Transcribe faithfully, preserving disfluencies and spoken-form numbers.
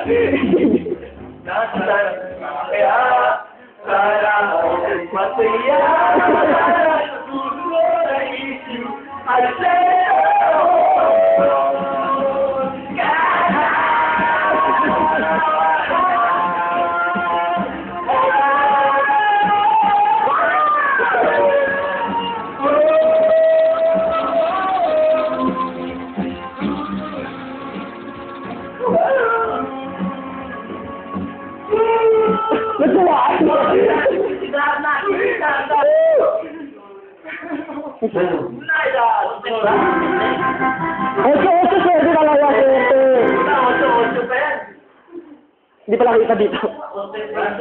Kaya, sana masaya. Susunod na issue. I say, Ocho, ocho, pwede talaga, ocho. Ocho, ocho pa yan. Hindi pala kita dito.